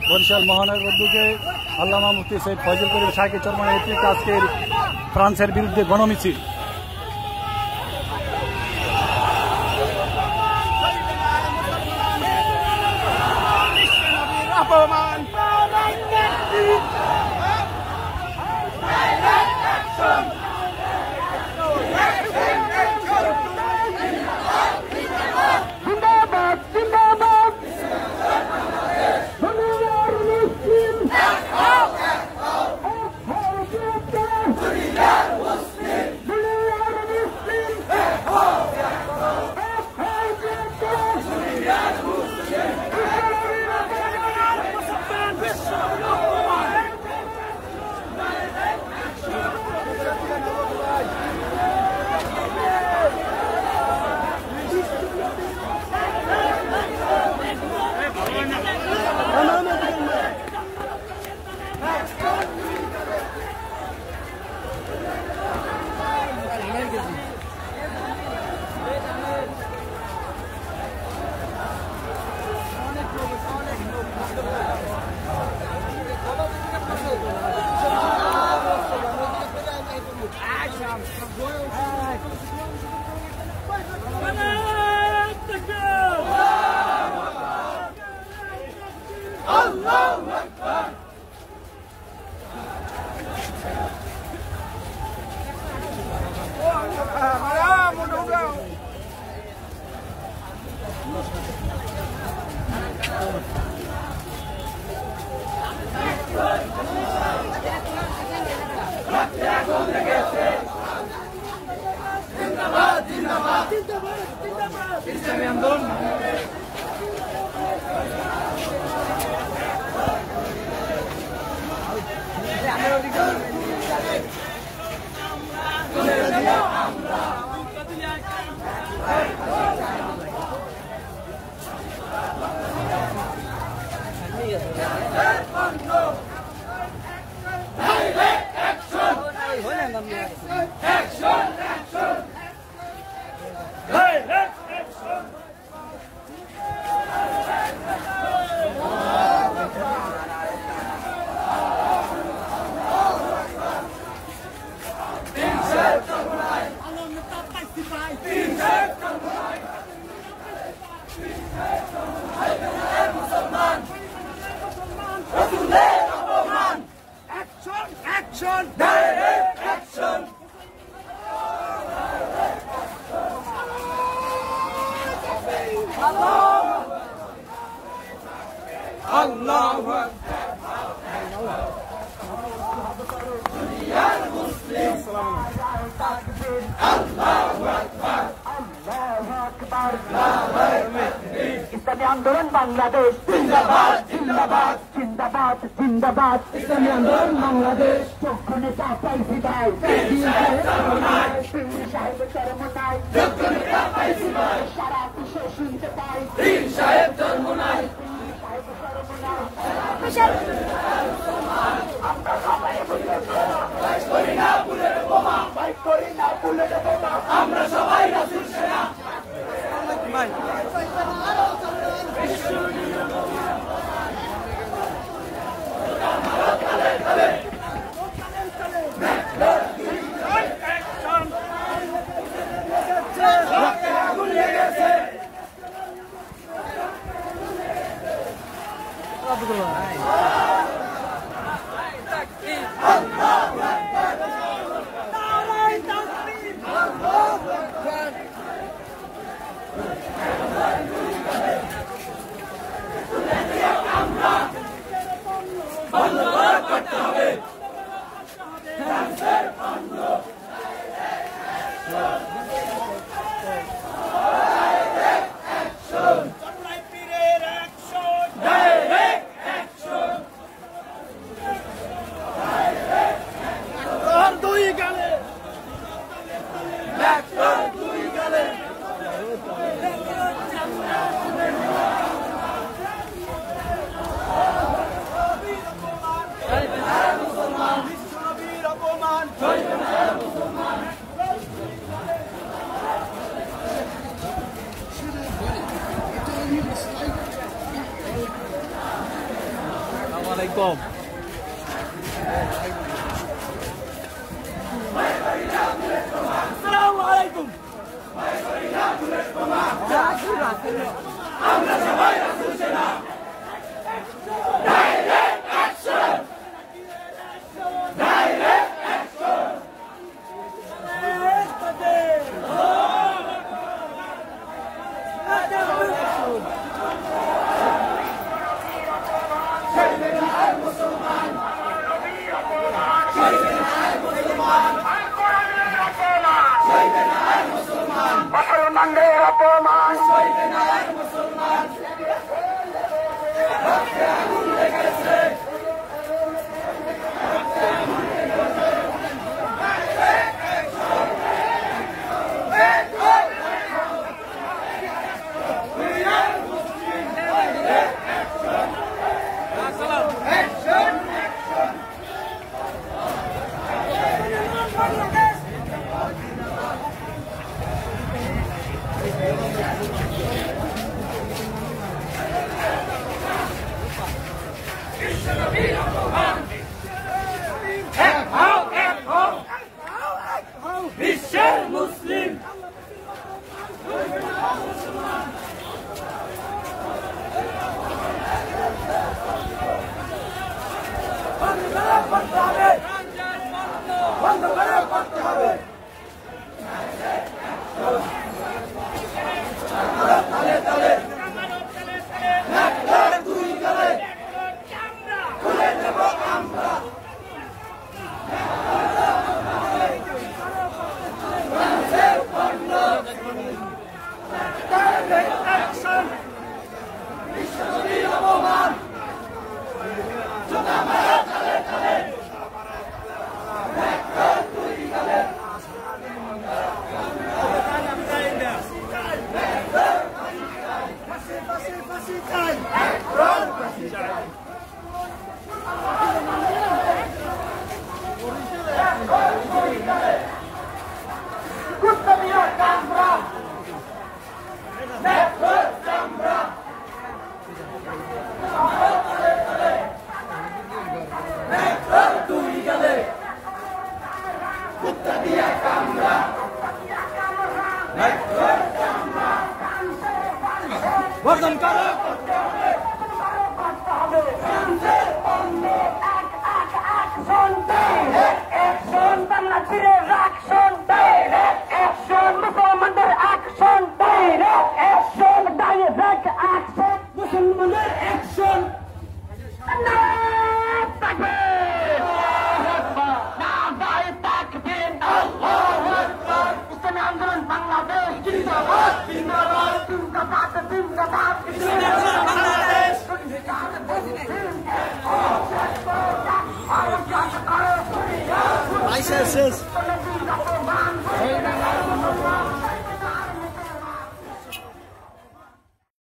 বরিশাল মহানগর উদ্যোগে আল্লামা মুফতি সৈয়দ ফয়জুল করিম শাকির চরমনের নেতৃত্বে আজকের ফ্রান্সের বিরুদ্ধে গণমিছিল। ইসলামী আন্দোলন বাংলাদেশ জিন্দাবাদ জিন্দাবাদ জিন্দাবাদ জিন্দাবাদ। ইসলামী আন্দোলন বাংলাদেশ যোগ্য নেতা পাইছি ভাই, সাহেব চরমনাই যোগ্য নেতা পাইছি ভাই, সারা বিশ্বে শুনতে পাই সাহেব চরমনাই আমরা সবাই করি না বুলেট বোমা, করি না বুলেট বোমা, আমরা সবাই রাসূল সেনা। কম। আসসালামু আলাইকুম। আমরা সবাই রাসূল সেনা। Direct action, direct action. মুসলমান মুসলমানদের অপমান, মুসলমান বিশ্বের মুসলিম করতে হবে। বর্জন করো মুসলমানদের action, direct action, direct action, মুসলমানদের অ্যাকশন। ইসলামী আন্দোলন বাংলাদেশ জিন্দাবাদ, জিন্দাবাদ, জিন্দাবাদ, জিন্দাবাদ, বাংলাদেশ। ISIS